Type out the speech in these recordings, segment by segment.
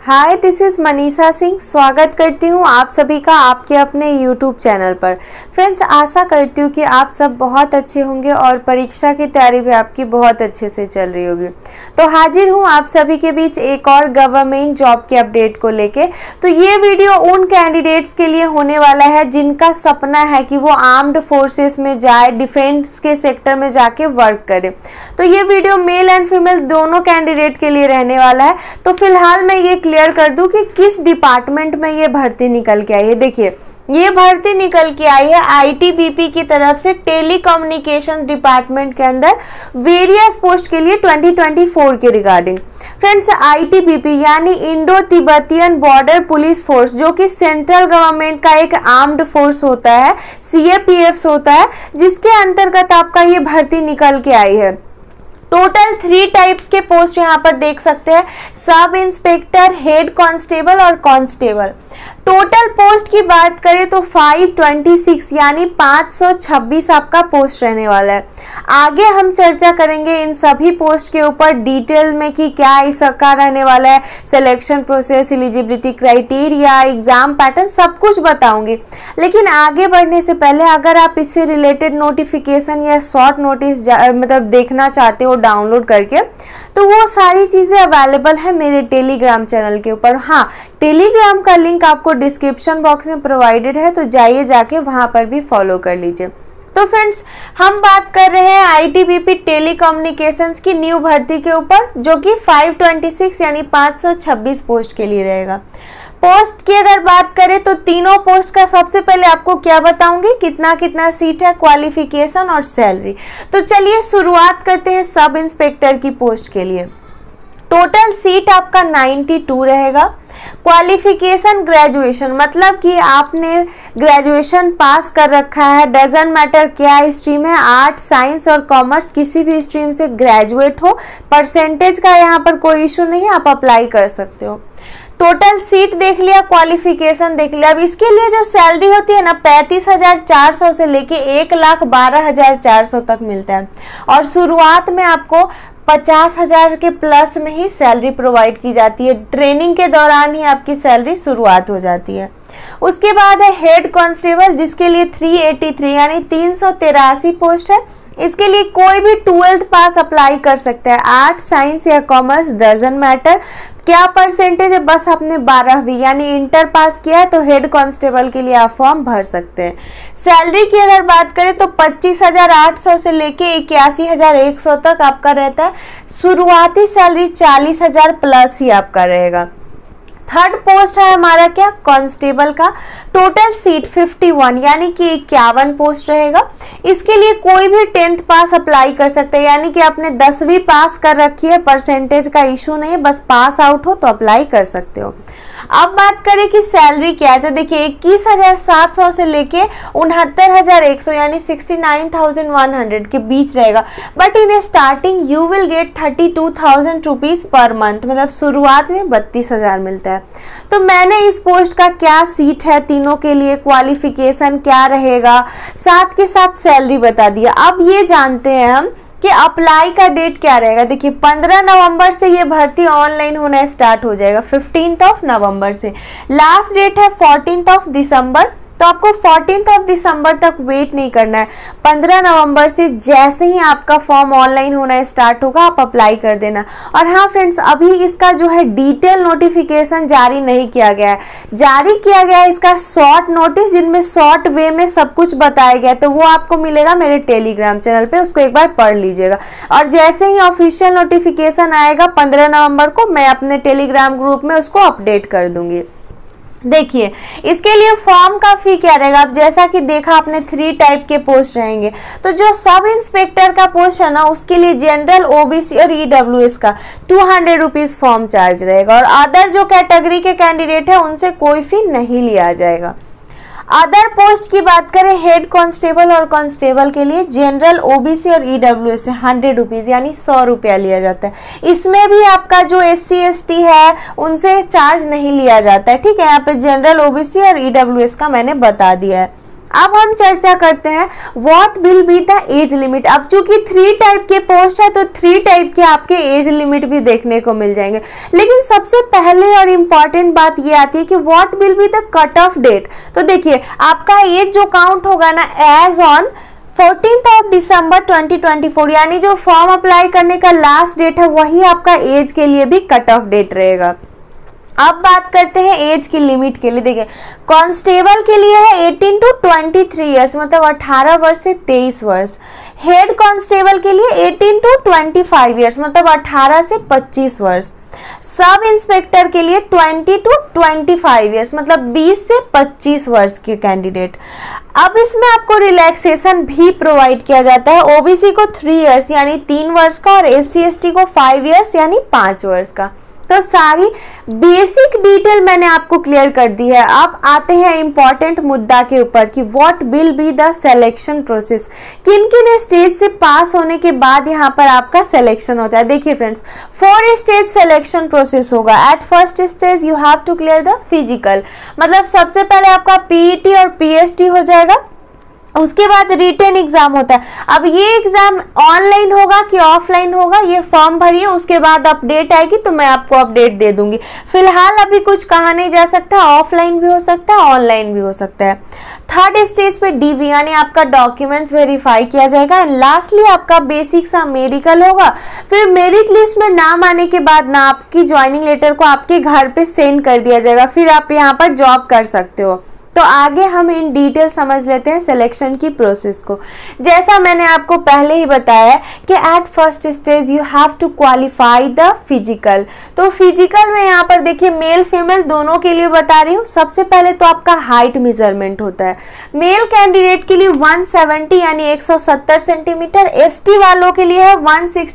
Hi, this is Manisha Singh. स्वागत करती हूँ आप सभी का आपके अपने यूट्यूब चैनल पर। फ्रेंड्स, आशा करती हूँ कि आप सब बहुत अच्छे होंगे और परीक्षा की तैयारी भी आपकी बहुत अच्छे से चल रही होगी। तो हाजिर हूँ आप सभी के बीच एक और गवर्नमेंट जॉब के अपडेट को लेके। तो ये वीडियो उन कैंडिडेट्स के लिए होने वाला है जिनका सपना है कि वो आर्म्ड फोर्सेस में जाए, डिफेंस के सेक्टर में जाके वर्क करे। तो ये वीडियो मेल एंड फीमेल दोनों कैंडिडेट के लिए रहने वाला है। तो फिलहाल मैं ये क्लियर कर दूं कि किस डिपार्टमेंट में ये भर्ती निकल के आई है। देखिए, ये भर्ती निकल के आई है आईटीबीपी की तरफ से टेलीकम्युनिकेशन डिपार्टमेंट के अंदर वेरियस पोस्ट के लिए 2024 के रिगार्डिंग। फ्रेंड्स, आईटीबीपी यानी Indo Tibetan border police force, जो कि सेंट्रल गवर्नमेंट का एक आर्म्ड फोर्स होता है, सीएपीएफ होता है, जिसके अंतर्गत आपका ये भर्ती निकल के आई है। टोटल 3 टाइप्स के पोस्ट यहाँ पर देख सकते हैं, सब इंस्पेक्टर, हेड कांस्टेबल और कांस्टेबल। टोटल पोस्ट की बात करें तो 526 यानी 526 आपका पोस्ट रहने वाला है। आगे हम चर्चा करेंगे इन सभी पोस्ट के ऊपर डिटेल में कि क्या इसका रहने वाला है, selection process, eligibility criteria, exam pattern, सब कुछ बताऊंगी। लेकिन आगे बढ़ने से पहले अगर आप इससे रिलेटेड नोटिफिकेशन या शॉर्ट नोटिस मतलब देखना चाहते हो डाउनलोड करके, तो वो सारी चीजें अवेलेबल है मेरे टेलीग्राम चैनल के ऊपर। हाँ, टेलीग्राम का लिंक आपको डिस्क्रिप्शन बॉक्स में प्रोवाइडेड है, तो जाइए जाके वहां पर भी फॉलो कर लीजिए। तो फ्रेंड्स, हम बात कर रहे हैं आईटीबीपी टेलीकम्युनिकेशंस की न्यू भर्ती के ऊपर, जो कि 526 यानी 526 पोस्ट के लिए रहेगा। पोस्ट की अगर बात करें तो तीनों पोस्ट का सबसे पहले आपको क्या बताऊंगी, कितना कितना सीट है, क्वालिफिकेशन और सैलरी। तो चलिए शुरुआत करते हैं सब इंस्पेक्टर की पोस्ट के लिए। टोटल सीट आपका 92 रहेगा। क्वालिफिकेशन ग्रेजुएशन, मतलब कि आपने ग्रेजुएशन पास कर रखा है, डजंट मैटर क्या स्ट्रीम है, आर्ट, साइंस और कॉमर्स, किसी भी स्ट्रीम से ग्रेजुएट हो। परसेंटेज का यहाँ पर कोई इशू नहीं है, आप अप्लाई कर सकते हो। टोटल सीट देख लिया, क्वालिफिकेशन देख लिया। अब इसके लिए जो सैलरी होती है ना, 35,400 से लेके 1,12,400 तक मिलता है। और शुरुआत में आपको 50,000 के प्लस में ही सैलरी प्रोवाइड की जाती है। ट्रेनिंग के दौरान ही आपकी सैलरी शुरुआत हो जाती है। उसके बाद है हेड कांस्टेबल, जिसके लिए 383 यानी 383 पोस्ट है। इसके लिए कोई भी 12th पास अप्लाई कर सकता है, आर्ट, साइंस या कॉमर्स, डजंट मैटर क्या परसेंटेज है, बस आपने 12वीं यानी इंटर पास किया है तो हेड कांस्टेबल के लिए आप फॉर्म भर सकते हैं। सैलरी की अगर बात करें तो 25,800 से लेके 81,100 तक आपका रहता है। शुरुआती सैलरी 40,000 प्लस ही आपका रहेगा। थर्ड पोस्ट है हमारा क्या, कांस्टेबल का। टोटल सीट 51 यानी कि 51 पोस्ट रहेगा। इसके लिए कोई भी 10th पास अप्लाई कर सकते हैं, यानी कि आपने 10वीं पास कर रखी है, परसेंटेज का इशू नहीं है, बस पास आउट हो तो अप्लाई कर सकते हो। अब बात करें कि सैलरी क्या है, तो देखिए 21,700 से लेके 69,100 यानी 69,100 के बीच रहेगा। But in starting you will get 32,000 rupees per month, मतलब शुरुआत में 32,000 मिलता है। तो मैंने इस पोस्ट का क्या सीट है तीनों के लिए, क्वालिफिकेशन क्या रहेगा, साथ के साथ सैलरी बता दिया। अब ये जानते हैं हम कि अप्लाई का डेट क्या रहेगा। देखिए 15 नवंबर से ये भर्ती ऑनलाइन होना स्टार्ट हो जाएगा, 15 नवंबर से। लास्ट डेट है 14 दिसंबर, तो आपको 14 दिसंबर तक वेट नहीं करना है। 15 नवंबर से जैसे ही आपका फॉर्म ऑनलाइन होना स्टार्ट होगा आप अप्लाई कर देना। और हाँ फ्रेंड्स, अभी इसका जो है डिटेल नोटिफिकेशन जारी नहीं किया गया है। जारी किया गया है इसका शॉर्ट नोटिस, जिनमें शॉर्ट वे में सब कुछ बताया गया है, तो वो आपको मिलेगा मेरे टेलीग्राम चैनल पे, उसको एक बार पढ़ लीजिएगा। और जैसे ही ऑफिशियल नोटिफिकेशन आएगा 15 नवंबर को, मैं अपने टेलीग्राम ग्रुप में उसको अपडेट कर दूंगी। देखिए, इसके लिए फॉर्म का फी क्या रहेगा। अब जैसा कि देखा आपने 3 टाइप के पोस्ट रहेंगे, तो जो सब इंस्पेक्टर का पोस्ट है ना, उसके लिए जनरल, ओबीसी और ईडब्ल्यूएस का 200 रुपीज फॉर्म चार्ज रहेगा। और अदर जो कैटेगरी के कैंडिडेट है उनसे कोई फी नहीं लिया जाएगा। अदर पोस्ट की बात करें, हेड कांस्टेबल और कांस्टेबल के लिए जनरल, ओबीसी और ईडब्ल्यूएस से 100 रुपीज यानी 100 रुपया लिया जाता है। इसमें भी आपका जो SC ST है उनसे चार्ज नहीं लिया जाता है, ठीक है। यहाँ पे जनरल, ओबीसी और ईडब्ल्यूएस का मैंने बता दिया है। अब हम चर्चा करते हैं what will be the age limit. अब चूंकि 3 टाइप के पोस्ट है तो 3 टाइप के आपके एज लिमिट भी देखने को मिल जाएंगे, लेकिन सबसे पहले और इम्पॉर्टेंट बात ये आती है कि what will be the cut off date. तो देखिए आपका एज जो काउंट होगा ना एज ऑन 14 दिसंबर 2024, यानी जो फॉर्म अप्लाई करने का लास्ट डेट है वही आपका एज के लिए भी कट ऑफ डेट रहेगा। अब बात करते हैं एज की लिमिट के लिए। देखिए कांस्टेबल के लिए है 18 to 23 ईयर्स, मतलब 18 वर्ष से 23 वर्ष। हेड कांस्टेबल के लिए 18 to 25 ईयर्स, मतलब 18 से 25 वर्ष। सब इंस्पेक्टर के लिए 20 to 25 ईयर्स, मतलब 20 से 25 वर्ष के कैंडिडेट। अब इसमें आपको रिलैक्सेशन भी प्रोवाइड किया जाता है। ओबीसी को 3 ईयर्स यानी 3 वर्ष का, और एससी एसटी को 5 ईयर्स यानी 5 वर्ष का। तो सारी बेसिक डिटेल मैंने आपको क्लियर कर दी है। अब आते हैं इंपॉर्टेंट मुद्दा के ऊपर कि what will be the selection process. किन किन स्टेज से पास होने के बाद यहाँ पर आपका सिलेक्शन होता है। देखिए फ्रेंड्स 4 स्टेज सिलेक्शन प्रोसेस होगा। At first stage you have to clear the physical, मतलब सबसे पहले आपका पीईटी और पीएसटी हो जाएगा, उसके बाद रिटन एग्जाम होता है। अब ये एग्जाम ऑनलाइन होगा कि ऑफलाइन होगा ये फॉर्म भरिए, उसके बाद अपडेट आएगी तो मैं आपको अपडेट दे दूंगी। फिलहाल अभी कुछ कहा नहीं जा सकता, ऑफलाइन भी हो सकता है ऑनलाइन भी हो सकता है। थर्ड स्टेज पे डीवी यानी आपका डॉक्यूमेंट्स वेरीफाई किया जाएगा। एंड लास्टली आपका बेसिक सा मेडिकल होगा। फिर मेरिट लिस्ट में नाम आने के बाद ना आपकी ज्वाइनिंग लेटर को आपके घर पे सेंड कर दिया जाएगा, फिर आप यहाँ पर जॉब कर सकते हो। तो आगे हम इन डिटेल समझ लेते हैं सिलेक्शन की प्रोसेस को। जैसा मैंने आपको पहले ही बताया कि at first stage you have to qualify the physical. तो फिजिकल में यहाँ पर देखिए मेल फीमेल दोनों के लिए बता रही हूँ। सबसे पहले तो आपका हाइट मेजरमेंट होता है। मेल कैंडिडेट के लिए 170 यानी 170 सेंटीमीटर, एसटी वालों के लिए है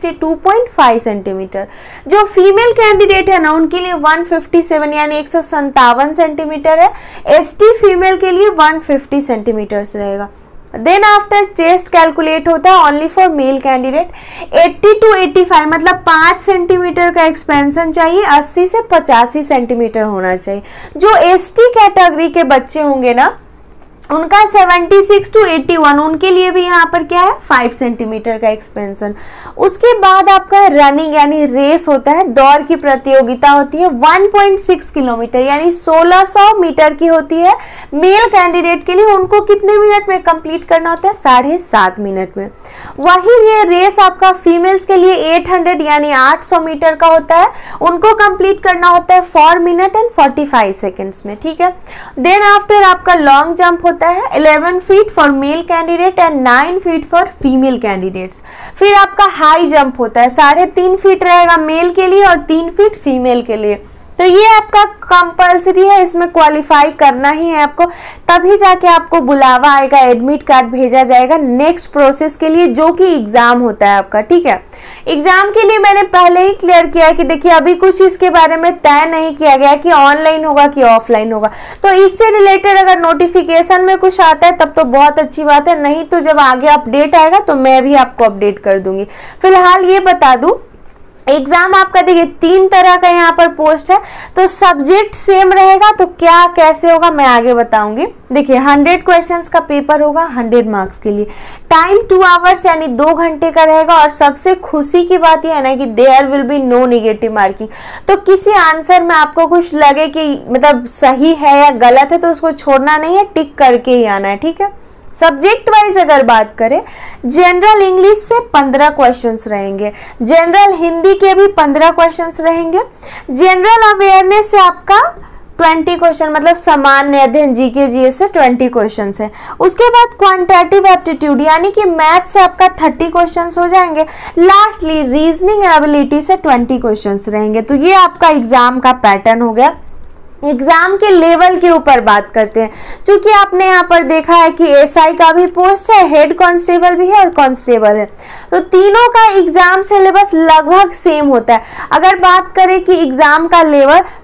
162.5 सेंटीमीटर। जो फीमेल कैंडिडेट है ना उनके लिए 157 यानी 157 सेंटीमीटर है। एसटी फीमेल के लिए 150 सेंटीमीटर्स रहेगा। देन आफ्टर चेस्ट कैलकुलेट होता है only for male candidate 80 to 85, मतलब 5 सेंटीमीटर का एक्सपेंशन चाहिए। 80 से 85 सेंटीमीटर होना चाहिए। जो एसटी कैटेगरी के बच्चे होंगे ना उनका 76 to 81, उनके लिए भी यहाँ पर क्या है 5 सेंटीमीटर का एक्सपेंशन। उसके बाद आपका रनिंग यानी रेस होता है, दौड़ की प्रतियोगिता होती है 1.6 किलोमीटर यानी 1600 मीटर की होती है। मेल कैंडिडेट के लिए उनको कितने मिनट में कंप्लीट करना होता है 7.5 मिनट में। वही ये रेस आपका फीमेल्स के लिए 800 यानी 800 मीटर का होता है, उनको कंप्लीट करना होता है 4 मिनट एंड 45 सेकेंड्स में। ठीक है। देन आफ्टर आपका लॉन्ग जंप होता है 11 feet for male candidate and 9 feet for female candidates. फिर आपका हाई जंप होता है 3.5 फीट रहेगा मेल के लिए और 3 फीट फीमेल के लिए। तो ये आपका कंपल्सरी है, इसमें क्वालिफाई करना ही है आपको, तभी जाके आपको बुलावा आएगा, एडमिट कार्ड भेजा जाएगा नेक्स्ट प्रोसेस के लिए जो कि एग्जाम होता है आपका। ठीक है। एग्जाम के लिए मैंने पहले ही क्लियर किया है कि देखिए अभी कुछ इसके बारे में तय नहीं किया गया कि ऑनलाइन होगा कि ऑफलाइन होगा। तो इससे रिलेटेड अगर नोटिफिकेशन में कुछ आता है तब तो बहुत अच्छी बात है, नहीं तो जब आगे अपडेट आएगा तो मैं भी आपको अपडेट कर दूंगी। फिलहाल ये बता दूं एग्जाम आपका देखिए 3 तरह का यहाँ पर पोस्ट है, तो सब्जेक्ट सेम रहेगा। तो क्या कैसे होगा मैं आगे बताऊंगी। देखिए 100 क्वेश्चंस का पेपर होगा 100 मार्क्स के लिए। टाइम 2 आवर्स यानी 2 घंटे का रहेगा। और सबसे खुशी की बात यह है ना कि there will be no negative marking. तो किसी आंसर में आपको कुछ लगे कि मतलब सही है या गलत है तो उसको छोड़ना नहीं है, टिक करके ही आना है। ठीक है। सब्जेक्ट वाइज अगर बात करें जनरल इंग्लिश से 15 क्वेश्चंस रहेंगे, जनरल हिंदी के भी 15 क्वेश्चंस रहेंगे, जनरल अवेयरनेस से आपका 20 क्वेश्चन मतलब सामान्य अध्ययन जीके जीएस से 20 क्वेश्चंस है। उसके बाद क्वांटिटेटिव एप्टीट्यूड यानी कि मैथ से आपका 30 क्वेश्चंस हो जाएंगे। लास्टली रीजनिंग एबिलिटी से 20 क्वेश्चंस रहेंगे। तो ये आपका एग्जाम का पैटर्न हो गया। एग्जाम के लेवल के ऊपर बात करते हैं, क्योंकि आपने यहाँ पर देखा है कि एसआई का भी पोस्ट है, हेड कांस्टेबल भी है और कांस्टेबल है, तो तीनों का एग्जाम सिलेबस लगभग सेम होता है। अगर बात करें कि एग्जाम का लेवल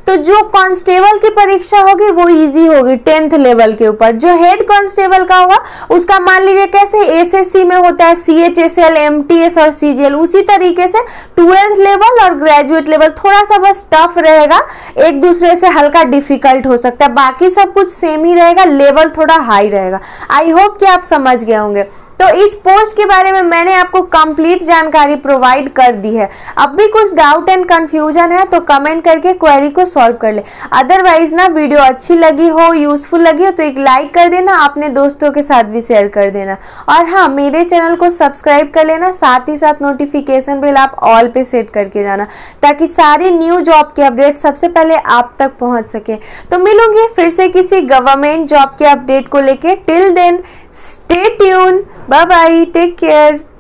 तो जो कांस्टेबल की परीक्षा होगी वो इजी होगी 10th लेवल के ऊपर। जो हेड कांस्टेबल का होगा उसका मान लीजिए कैसे एसएससी में होता है CHSL, MTS और CGL, उसी तरीके से 12th लेवल और ग्रेजुएट लेवल थोड़ा सा बस टफ रहेगा, एक दूसरे से हल्का डिफिकल्ट हो सकता है, बाकी सब कुछ सेम ही रहेगा, लेवल थोड़ा हाई रहेगा। आई होप कि आप समझ गए होंगे। तो इस पोस्ट के बारे में मैंने आपको कंप्लीट जानकारी प्रोवाइड कर दी है। अब भी कुछ डाउट एंड कंफ्यूजन है तो कमेंट करके क्वेरी को सॉल्व कर ले। अदरवाइज ना वीडियो अच्छी लगी हो, यूजफुल लगी हो तो एक लाइक कर देना, अपने दोस्तों के साथ भी शेयर कर देना। और हाँ, मेरे चैनल को सब्सक्राइब कर लेना, साथ ही साथ नोटिफिकेशन बेल आप ऑल पे सेट करके जाना ताकि सारी न्यू जॉब के अपडेट सबसे पहले आप तक पहुंच सके। तो मिलूंगी फिर से किसी गवर्नमेंट जॉब के अपडेट को लेके। Till then stay tune, bye bye, take care.